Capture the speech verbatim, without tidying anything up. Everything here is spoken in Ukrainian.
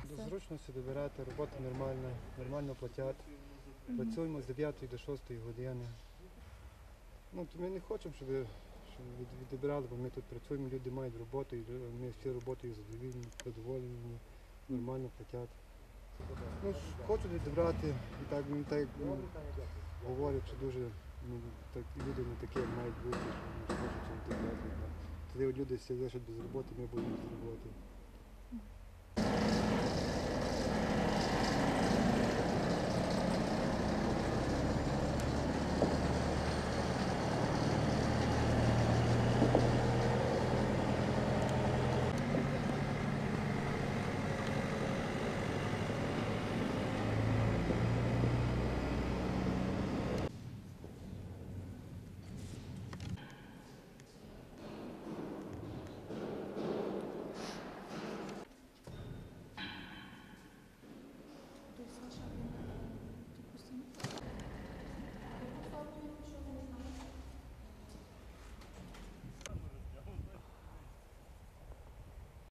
До все? зручності добирати, робота нормальна, нормально платять. Працюємо з дев'ятої до шостої години. Ну, то ми не хочемо, щоб, щоб від- відбирали, бо ми тут працюємо, люди мають роботу, і ми всі роботою задоволені, задоволені, нормально платять. Ну, ж хочуть відібрати, і так, ну, так ну, говорять, що дуже ну, так, люди не такі, як мають бути, що не хочуть відібрати. Тоді от люди всі лишать без роботи, ми будемо без роботи.